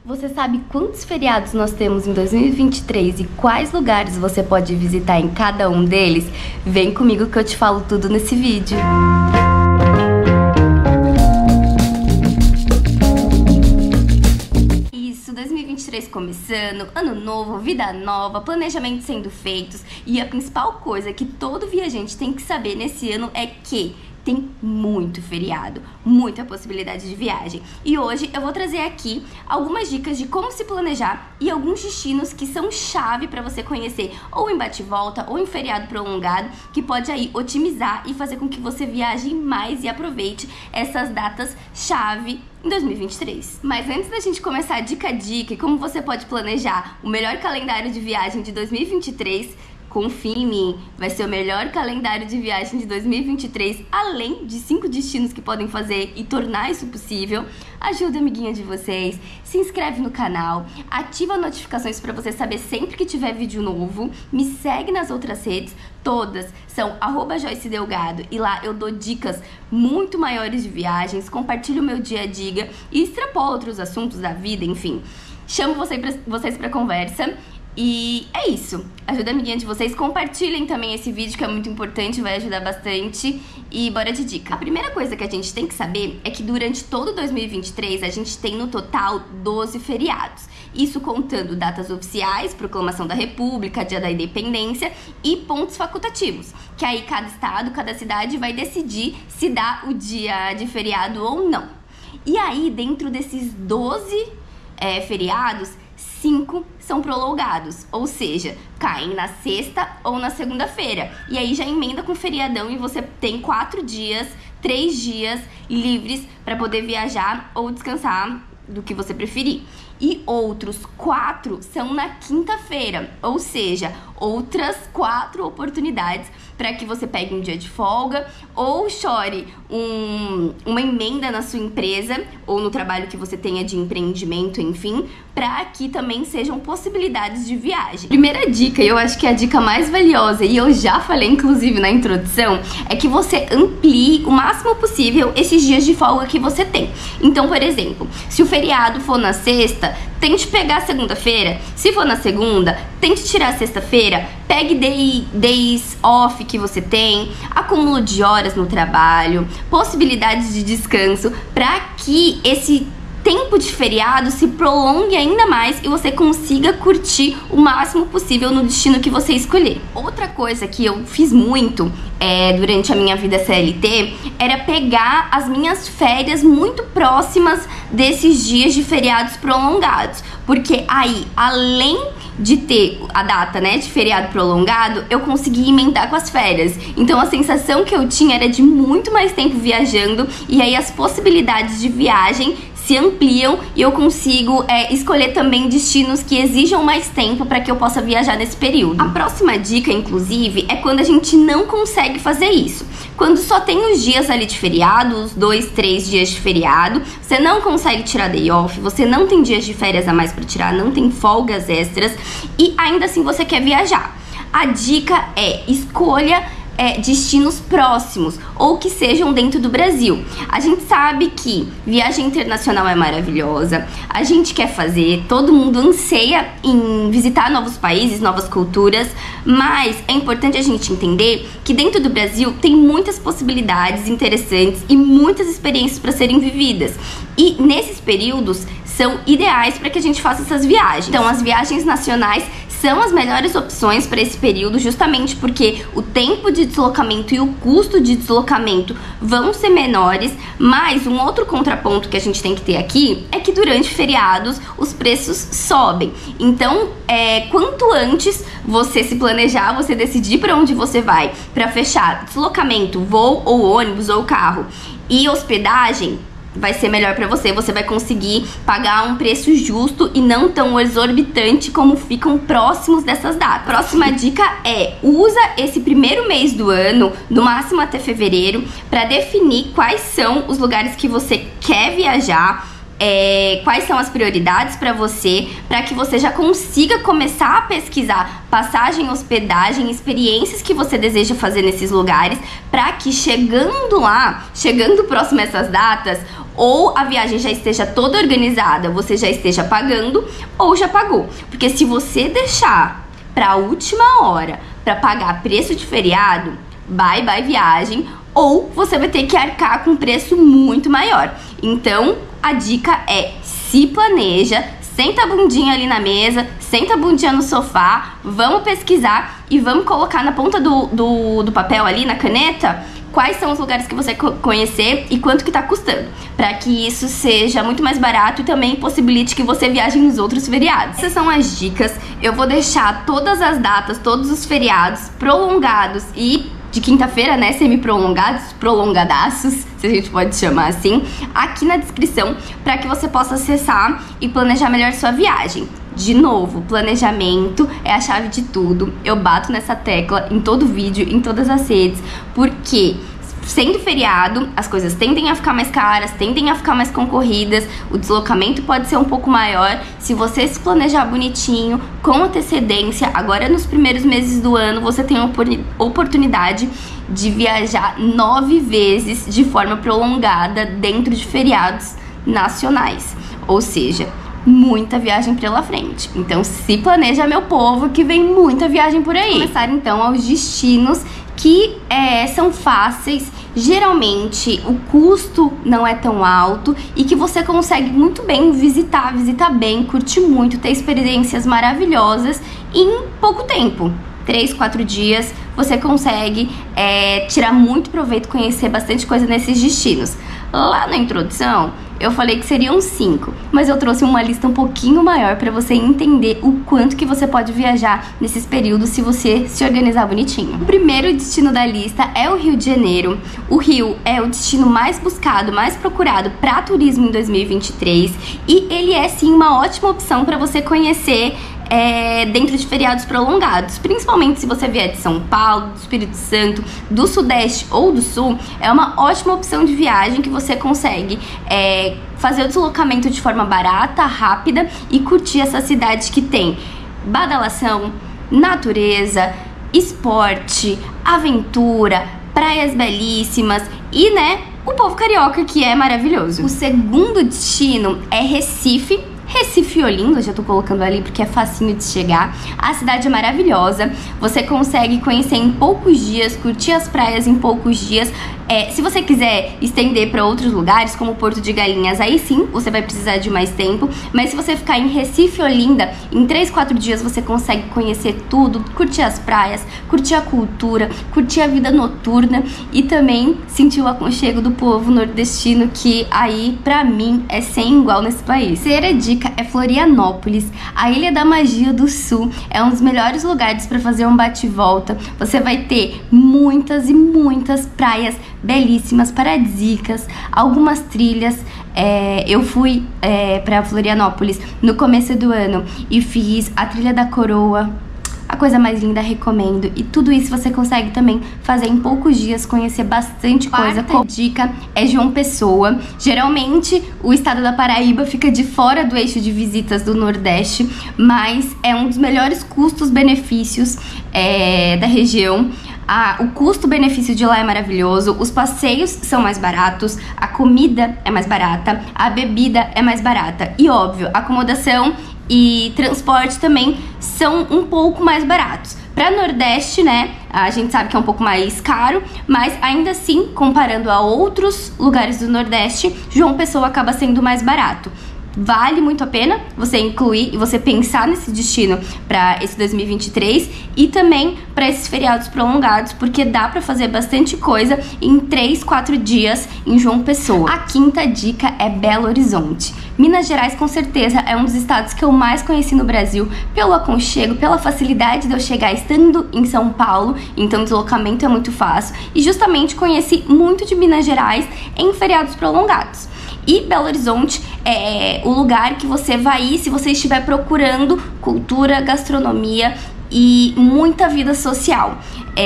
Você sabe quantos feriados nós temos em 2023 e quais lugares você pode visitar em cada um deles? Vem comigo que eu te falo tudo nesse vídeo. Isso, 2023 começando, ano novo, vida nova, planejamentos sendo feitos e a principal coisa que todo viajante tem que saber nesse ano é que tem muito feriado, muita possibilidade de viagem. E hoje eu vou trazer aqui algumas dicas de como se planejar e alguns destinos que são chave para você conhecer ou em bate-volta ou em feriado prolongado, que pode aí otimizar e fazer com que você viaje mais e aproveite essas datas chave em 2023. Mas antes da gente começar dica a dica e como você pode planejar o melhor calendário de viagem de 2023, confie em mim, vai ser o melhor calendário de viagem de 2023, além de 5 destinos que podem fazer e tornar isso possível. Ajuda a amiguinha de vocês, se inscreve no canal, ativa as notificações para você saber sempre que tiver vídeo novo, me segue nas outras redes, todas são @JoyceDelgado e lá eu dou dicas muito maiores de viagens, compartilho o meu dia a dia e extrapolo outros assuntos da vida, enfim. Chamo vocês para conversa. E é isso, ajuda a amiguinha de vocês, compartilhem também esse vídeo que é muito importante, vai ajudar bastante e bora de dica. A primeira coisa que a gente tem que saber é que durante todo 2023 a gente tem no total 12 feriados. Isso contando datas oficiais, proclamação da República, Dia da Independência e pontos facultativos, que aí cada estado, cada cidade vai decidir se dá o dia de feriado ou não. E aí dentro desses 12 feriados, 5 são prolongados, ou seja, caem na sexta ou na segunda-feira. E aí já emenda com feriadão e você tem 4 dias, 3 dias livres para poder viajar ou descansar do que você preferir. E outros 4 são na quinta-feira, ou seja, outras 4 oportunidades para que você pegue um dia de folga ou chore uma emenda na sua empresa ou no trabalho que você tenha de empreendimento, enfim, para que também sejam possibilidades de viagem. Primeira dica, e eu acho que é a dica mais valiosa, e eu já falei inclusive na introdução, é que você amplie o máximo possível esses dias de folga que você tem. Então, por exemplo, se o feriado for na sexta, tente pegar a segunda-feira. Se for na segunda, tente tirar a sexta-feira. Pegue days off que você tem, acúmulo de horas no trabalho, possibilidades de descanso, para que esse tempo de feriado se prolongue ainda mais e você consiga curtir o máximo possível no destino que você escolher. Outra coisa que eu fiz muito durante a minha vida CLT era pegar as minhas férias muito próximas desses dias de feriados prolongados, porque aí, além de ter a data, né, de feriado prolongado, eu consegui emendar com as férias. Então a sensação que eu tinha era de muito mais tempo viajando e aí as possibilidades de viagem se ampliam e eu consigo escolher também destinos que exijam mais tempo para que eu possa viajar nesse período. A próxima dica, inclusive, é quando a gente não consegue fazer isso. Quando só tem os dias ali de feriado, os 2, 3 dias de feriado, você não consegue tirar day off, você não tem dias de férias a mais para tirar, não tem folgas extras e ainda assim você quer viajar. A dica é escolha destinos próximos ou que sejam dentro do Brasil. A gente sabe que viagem internacional é maravilhosa, a gente quer fazer, todo mundo anseia em visitar novos países, novas culturas, mas é importante a gente entender que dentro do Brasil tem muitas possibilidades interessantes e muitas experiências para serem vividas. E nesses períodos são ideais para que a gente faça essas viagens. Então as viagens nacionais são as melhores opções para esse período, justamente porque o tempo de deslocamento e o custo de deslocamento vão ser menores, mas um outro contraponto que a gente tem que ter aqui é que durante feriados os preços sobem. Então, quanto antes você se planejar, você decidir para onde você vai, para fechar deslocamento, voo ou ônibus ou carro e hospedagem, vai ser melhor pra você, você vai conseguir pagar um preço justo e não tão exorbitante como ficam próximos dessas datas. Próxima dica usa esse primeiro mês do ano, no máximo até fevereiro, pra definir quais são os lugares que você quer viajar, quais são as prioridades para você, para que você já consiga começar a pesquisar passagem, hospedagem, experiências que você deseja fazer nesses lugares, para que chegando lá, chegando próximo a essas datas, ou a viagem já esteja toda organizada, você já esteja pagando, ou já pagou. Porque se você deixar para a última hora para pagar preço de feriado, bye viagem, ou você vai ter que arcar com um preço muito maior. Então, a dica é: se planeja, senta a bundinha ali na mesa, senta a bundinha no sofá, vamos pesquisar e vamos colocar na ponta do papel ali, na caneta, quais são os lugares que você conhecer e quanto que tá custando, para que isso seja muito mais barato e também possibilite que você viaje nos outros feriados. Essas são as dicas. Eu vou deixar todas as datas, todos os feriados prolongados e de quinta-feira, né, semi-prolongados, prolongadaços, se a gente pode chamar assim, aqui na descrição, para que você possa acessar e planejar melhor sua viagem. De novo, planejamento é a chave de tudo. Eu bato nessa tecla em todo vídeo, em todas as redes, porque sendo feriado, as coisas tendem a ficar mais caras, tendem a ficar mais concorridas, o deslocamento pode ser um pouco maior. Se você se planejar bonitinho, com antecedência, agora nos primeiros meses do ano, você tem a oportunidade de viajar 9 vezes de forma prolongada dentro de feriados nacionais. Ou seja, muita viagem pela frente. Então se planeja, meu povo, que vem muita viagem por aí. Vamos começar então aos destinos que são fáceis, geralmente o custo não é tão alto e que você consegue muito bem visitar bem, curtir muito, ter experiências maravilhosas em pouco tempo. 3, 4 dias você consegue tirar muito proveito, conhecer bastante coisa nesses destinos. Lá na introdução eu falei que seriam 5, mas eu trouxe uma lista um pouquinho maior para você entender o quanto que você pode viajar nesses períodos se você se organizar bonitinho. O primeiro destino da lista é o Rio de Janeiro. O Rio é o destino mais buscado, mais procurado para turismo em 2023 e ele é sim uma ótima opção para você conhecer dentro de feriados prolongados, principalmente se você vier de São Paulo, do Espírito Santo, do Sudeste ou do Sul. É uma ótima opção de viagem que você consegue fazer o deslocamento de forma barata, rápida e curtir essa cidade que tem badalação, natureza, esporte, aventura, praias belíssimas e, o povo carioca, que é maravilhoso. O segundo destino é Recife. Recife e Olinda, já tô colocando ali porque é facinho de chegar. A cidade é maravilhosa, você consegue conhecer em poucos dias, curtir as praias em poucos dias. Se você quiser estender para outros lugares, como Porto de Galinhas, aí sim, você vai precisar de mais tempo. Mas se você ficar em Recife e Olinda, em 3, 4 dias você consegue conhecer tudo, curtir as praias, curtir a cultura, curtir a vida noturna e também sentir o aconchego do povo nordestino, que aí, pra mim, é sem igual nesse país. Terceira dica é Florianópolis. A Ilha da Magia do Sul é um dos melhores lugares para fazer um bate-volta. Você vai ter muitas e muitas praias belíssimas, paradisíacas, algumas trilhas. Eu fui para Florianópolis no começo do ano e fiz a Trilha da Coroa, a coisa mais linda, recomendo. E tudo isso você consegue também fazer em poucos dias, conhecer bastante coisa. Quarta dica é João Pessoa. Geralmente o estado da Paraíba fica de fora do eixo de visitas do Nordeste, mas é um dos melhores custos-benefícios da região. O custo-benefício de lá é maravilhoso, os passeios são mais baratos, a comida é mais barata, a bebida é mais barata e, óbvio, a acomodação e transporte também são um pouco mais baratos. Para Nordeste, a gente sabe que é um pouco mais caro, mas ainda assim, comparando a outros lugares do Nordeste, João Pessoa acaba sendo mais barato. Vale muito a pena você incluir e você pensar nesse destino para esse 2023 e também para esses feriados prolongados, porque dá para fazer bastante coisa em 3, 4 dias em João Pessoa. A quinta dica é Belo Horizonte. Minas Gerais, com certeza, é um dos estados que eu mais conheci no Brasil, pelo aconchego, pela facilidade de eu chegar estando em São Paulo, então o deslocamento é muito fácil, e justamente conheci muito de Minas Gerais em feriados prolongados. E Belo Horizonte é o lugar que você vai ir se você estiver procurando cultura, gastronomia e muita vida social.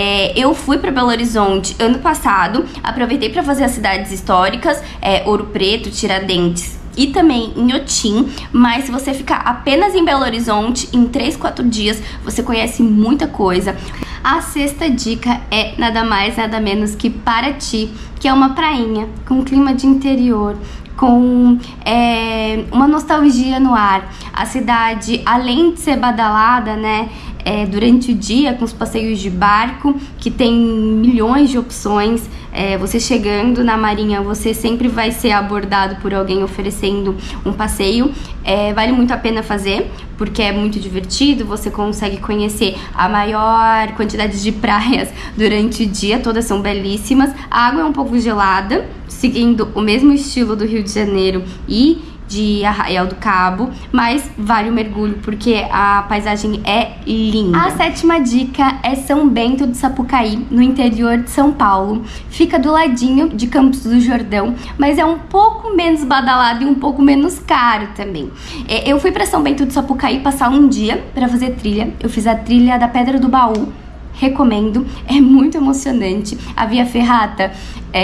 Eu fui para Belo Horizonte ano passado, aproveitei para fazer as cidades históricas, Ouro Preto, Tiradentes e também em Otim, mas se você ficar apenas em Belo Horizonte, em 3, 4 dias, você conhece muita coisa. A sexta dica é nada mais, nada menos que Paraty, que é uma prainha com clima de interior, com uma nostalgia no ar. A cidade, além de ser badalada, né, durante o dia, com os passeios de barco, que tem milhões de opções. Você chegando na marinha, você sempre vai ser abordado por alguém oferecendo um passeio. Vale muito a pena fazer, porque é muito divertido, você consegue conhecer a maior quantidade de praias durante o dia, todas são belíssimas. A água é um pouco gelada, seguindo o mesmo estilo do Rio de Janeiro e de Arraial do Cabo, mas vale o mergulho porque a paisagem é linda. A sétima dica é São Bento do Sapucaí, no interior de São Paulo. Fica do ladinho de Campos do Jordão, mas é um pouco menos badalado e um pouco menos caro também. Eu fui para São Bento do Sapucaí passar um dia para fazer trilha. Eu fiz a trilha da Pedra do Baú. Recomendo, é muito emocionante. A via ferrata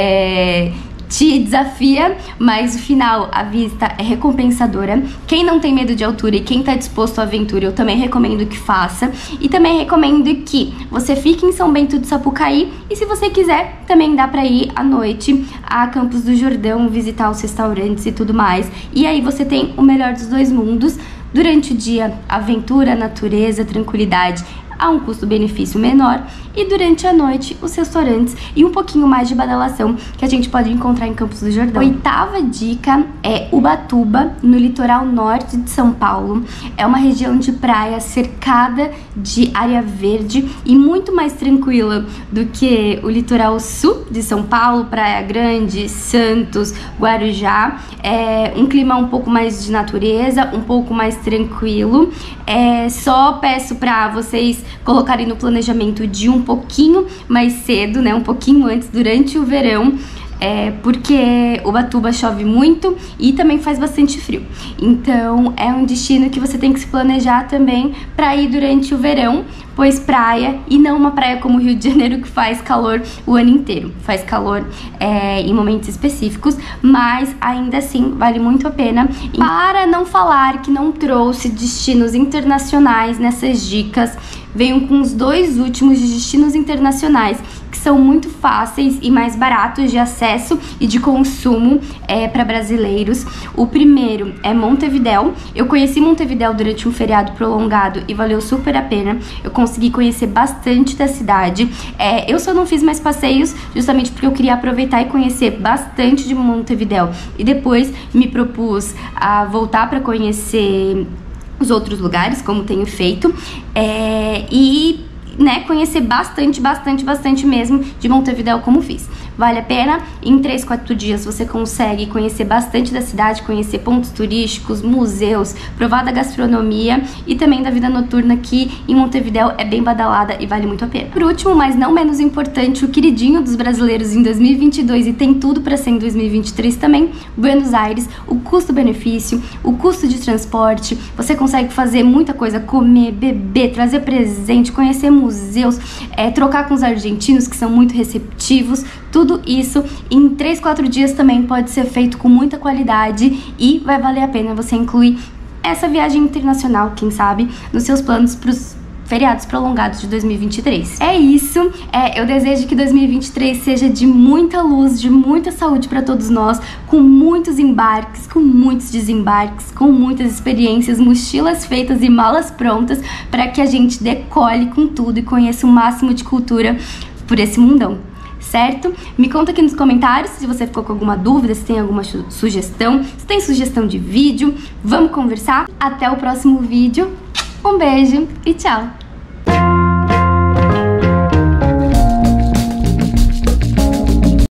te desafia, mas o final, a vista é recompensadora. Quem não tem medo de altura e quem tá disposto à aventura, eu também recomendo que faça. E também recomendo que você fique em São Bento do Sapucaí, e se você quiser, também dá pra ir à noite a Campos do Jordão, visitar os restaurantes e tudo mais. E aí você tem o melhor dos dois mundos. Durante o dia, aventura, natureza, tranquilidade, a um custo-benefício menor, e durante a noite os restaurantes e um pouquinho mais de badalação que a gente pode encontrar em Campos do Jordão. A oitava dica é Ubatuba, no litoral norte de São Paulo. É uma região de praia cercada de área verde e muito mais tranquila do que o litoral sul de São Paulo, Praia Grande, Santos, Guarujá. É um clima um pouco mais de natureza, um pouco mais tranquilo. Só peço para vocês colocarem no planejamento de um pouquinho mais cedo, né, um pouquinho antes, durante o verão, porque Ubatuba chove muito e também faz bastante frio. Então é um destino que você tem que se planejar também para ir durante o verão, pois praia, e não uma praia como o Rio de Janeiro que faz calor o ano inteiro. Faz calor em momentos específicos, mas ainda assim vale muito a pena. Para não falar que não trouxe destinos internacionais nessas dicas, venho com os dois últimos de destinos internacionais, que são muito fáceis e mais baratos de acesso e de consumo para brasileiros. O primeiro é Montevidéu. Eu conheci Montevidéu durante um feriado prolongado e valeu super a pena. Eu consegui conhecer bastante da cidade. Eu só não fiz mais passeios justamente porque eu queria aproveitar e conhecer bastante de Montevidéu, e depois me propus a voltar para conhecer os outros lugares, como tenho feito, e conhecer bastante mesmo de Montevidéu, como fiz. Vale a pena. Em 3, 4 dias você consegue conhecer bastante da cidade, conhecer pontos turísticos, museus, provar da gastronomia e também da vida noturna, que em Montevidéu é bem badalada e vale muito a pena. Por último, mas não menos importante, o queridinho dos brasileiros em 2022, e tem tudo para ser em 2023 também, Buenos Aires. O custo-benefício, o custo de transporte, você consegue fazer muita coisa, comer, beber, trazer presente, conhecer museus, trocar com os argentinos, que são muito receptivos. Tudo isso em 3, 4 dias também pode ser feito com muita qualidade, e vai valer a pena você incluir essa viagem internacional, quem sabe, nos seus planos para os feriados prolongados de 2023. É isso, eu desejo que 2023 seja de muita luz, de muita saúde para todos nós, com muitos embarques, com muitos desembarques, com muitas experiências, mochilas feitas e malas prontas, para que a gente decole com tudo e conheça o máximo de cultura por esse mundão. Certo? Me conta aqui nos comentários se você ficou com alguma dúvida, se tem alguma sugestão, se tem sugestão de vídeo. Vamos conversar. Até o próximo vídeo. Um beijo e tchau!